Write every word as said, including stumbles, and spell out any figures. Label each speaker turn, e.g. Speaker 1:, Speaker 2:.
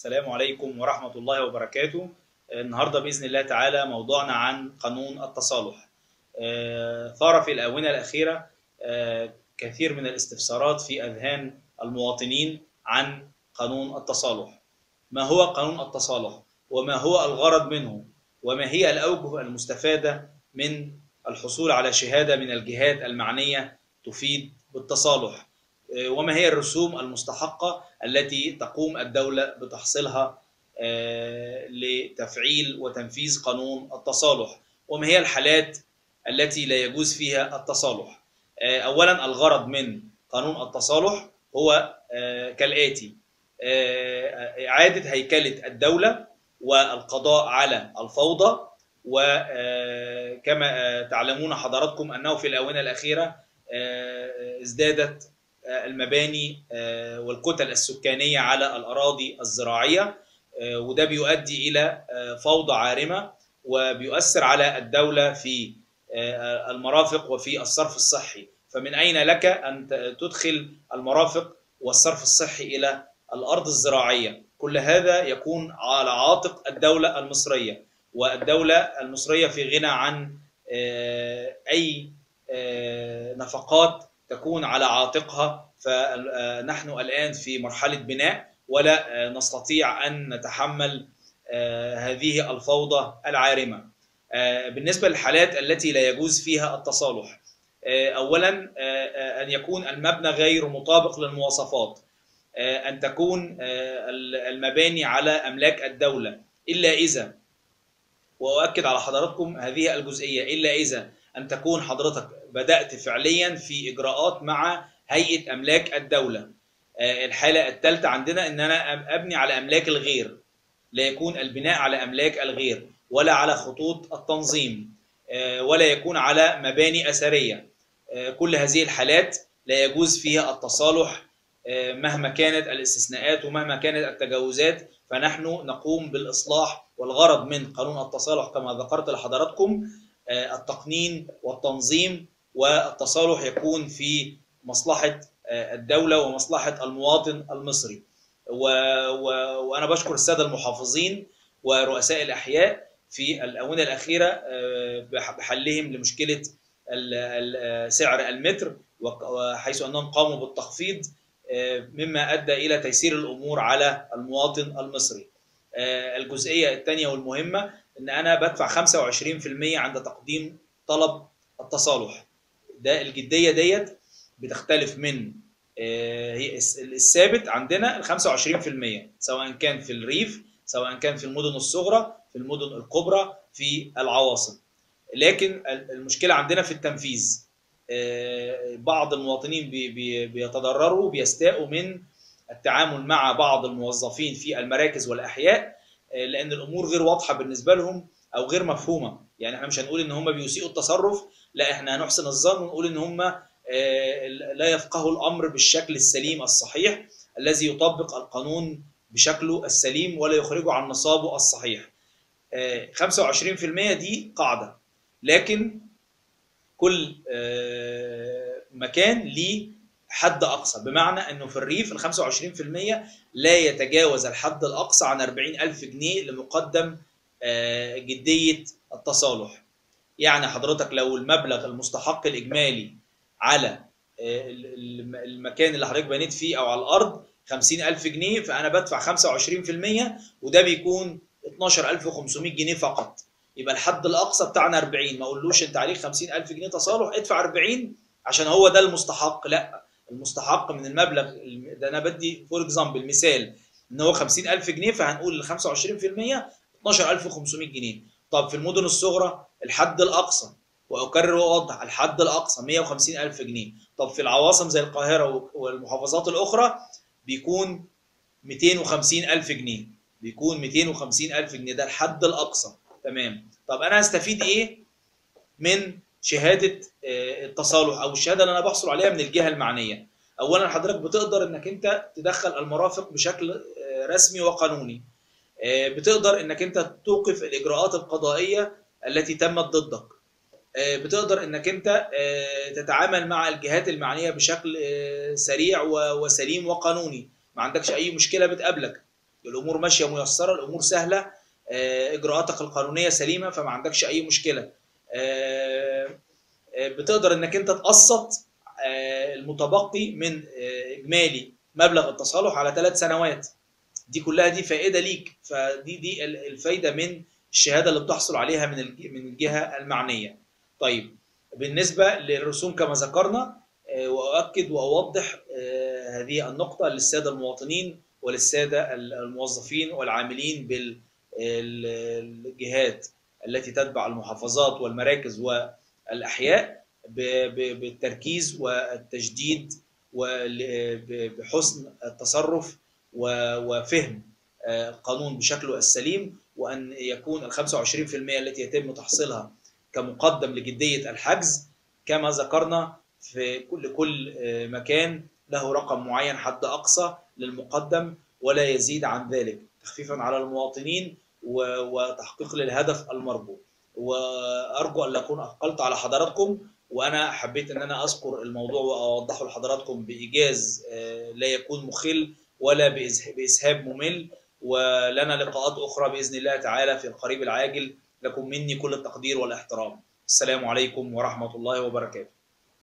Speaker 1: السلام عليكم ورحمة الله وبركاته. النهاردة بإذن الله تعالى موضوعنا عن قانون التصالح. ثار في الآونة الأخيرة كثير من الاستفسارات في أذهان المواطنين عن قانون التصالح. ما هو قانون التصالح؟ وما هو الغرض منه؟ وما هي الأوجه المستفادة من الحصول على شهادة من الجهات المعنية تفيد بالتصالح؟ وما هي الرسوم المستحقة التي تقوم الدولة بتحصيلها لتفعيل وتنفيذ قانون التصالح؟ وما هي الحالات التي لا يجوز فيها التصالح؟ أولا، الغرض من قانون التصالح هو كالآتي: إعادة هيكلة الدولة والقضاء على الفوضى. وكما تعلمون حضراتكم أنه في الآونة الأخيرة ازدادت المباني والكتل السكانية على الأراضي الزراعية، وده بيؤدي إلى فوضى عارمة وبيؤثر على الدولة في المرافق وفي الصرف الصحي. فمن أين لك أن تدخل المرافق والصرف الصحي إلى الأرض الزراعية؟ كل هذا يكون على عاتق الدولة المصرية، والدولة المصرية في غنى عن أي نفقات تكون على عاتقها. فنحن الآن في مرحلة بناء ولا نستطيع أن نتحمل هذه الفوضى العارمة. بالنسبة للحالات التي لا يجوز فيها التصالح، أولا أن يكون المبنى غير مطابق للمواصفات، أن تكون المباني على أملاك الدولة، إلا إذا، وأؤكد على حضراتكم هذه الجزئية، إلا إذا أن تكون حضرتك بدأت فعليا في إجراءات مع هيئة أملاك الدولة. الحالة الثالثة عندنا أن أنا أبني على أملاك الغير، لا يكون البناء على أملاك الغير ولا على خطوط التنظيم ولا يكون على مباني أثرية. كل هذه الحالات لا يجوز فيها التصالح مهما كانت الاستثناءات ومهما كانت التجاوزات. فنحن نقوم بالإصلاح، والغرض من قانون التصالح كما ذكرت لحضراتكم التقنين والتنظيم، والتصالح يكون في مصلحة الدولة ومصلحة المواطن المصري. و... و... وأنا بشكر السادة المحافظين ورؤساء الأحياء في الآونة الأخيرة بحلهم لمشكلة سعر المتر، وحيث أنهم قاموا بالتخفيض مما أدى إلى تيسير الأمور على المواطن المصري. الجزئية الثانية والمهمة أن أنا بدفع خمسة وعشرين بالمئة عند تقديم طلب التصالح. ده الجدية ديت بتختلف من الثابت عندنا ال خمسة وعشرين بالمئة، سواء كان في الريف، سواء كان في المدن الصغرى، في المدن الكبرى، في العواصم. لكن المشكلة عندنا في التنفيذ. بعض المواطنين بيتضرروا، بيستاءوا من التعامل مع بعض الموظفين في المراكز والأحياء، لأن الأمور غير واضحة بالنسبة لهم أو غير مفهومة. يعني احنا مش هنقول إن هم بيسيئوا التصرف، لا، احنا هنحسن الظن ونقول إن هم لا يفقهوا الأمر بالشكل السليم الصحيح الذي يطبق القانون بشكله السليم ولا يخرجه عن نصابه الصحيح. خمسة وعشرين بالمئة دي قاعدة، لكن كل مكان ليه حد أقصى، بمعنى أنه في الريف ال خمسة وعشرين بالمئة لا يتجاوز الحد الأقصى عن أربعين ألف جنيه لمقدم جدية التصالح. يعني حضرتك لو المبلغ المستحق الإجمالي على المكان اللي حضرتك بنيت فيه أو على الأرض خمسين ألف جنيه، فأنا بدفع خمسة وعشرين بالمئة، وده بيكون اتناشر ألف وخمسمئة جنيه فقط. يبقى الحد الأقصى بتاعنا أربعين. ما أقولوش أنت عليك خمسين ألف جنيه تصالح ادفع أربعين عشان هو ده المستحق، لا، المستحق من المبلغ ده. أنا بدي فور اكزامبل مثال إن هو خمسين ألف جنيه، فهنقول ال خمسة وعشرين بالمئة اتناشر ألف وخمسمئة جنيه. طب في المدن الصغرى الحد الأقصى، وأكرر وأوضح، الحد الأقصى مئة وخمسين ألف جنيه. طب في العواصم زي القاهرة والمحافظات الأخرى بيكون مئتين وخمسين ألف جنيه، بيكون مئتين وخمسين ألف جنيه، ده الحد الأقصى. تمام. طب أنا هستفيد إيه من شهادة التصالح أو الشهادة اللي أنا بحصل عليها من الجهة المعنية؟ أولا حضرتك بتقدر إنك أنت تدخل المرافق بشكل رسمي وقانوني، بتقدر إنك أنت توقف الإجراءات القضائية التي تمت ضدك، بتقدر إنك أنت تتعامل مع الجهات المعنية بشكل سريع وسليم وقانوني، ما عندكش أي مشكلة بتقابلك. الامور ماشيه ميسره، الامور سهله، اجراءاتك القانونيه سليمه، فما عندكش اي مشكله. بتقدر انك انت تقسط المتبقي من اجمالي مبلغ التصالح على ثلاث سنوات. دي كلها دي فائده ليك، فدي دي الفايده من الشهاده اللي بتحصل عليها من من الجهه المعنيه. طيب بالنسبه للرسوم كما ذكرنا، واؤكد واوضح هذه النقطه للساده المواطنين وللساده الموظفين والعاملين بالجهات التي تتبع المحافظات والمراكز والاحياء، بالتركيز والتجديد وبحسن التصرف وفهم القانون بشكله السليم، وأن يكون ال خمسة وعشرين بالمئة التي يتم تحصيلها كمقدم لجدية الحجز كما ذكرنا في كل كل مكان له رقم معين حد أقصى للمقدم ولا يزيد عن ذلك، تخفيفا على المواطنين وتحقيق للهدف المرجو. وأرجو أن أكون أثقلت على حضراتكم، وأنا حبيت أن أنا أذكر الموضوع وأوضحه لحضراتكم بإيجاز لا يكون مخل ولا بإسهاب ممل. ولنا لقاءات أخرى بإذن الله تعالى في القريب العاجل. لكم مني كل التقدير والاحترام. السلام عليكم ورحمة الله وبركاته.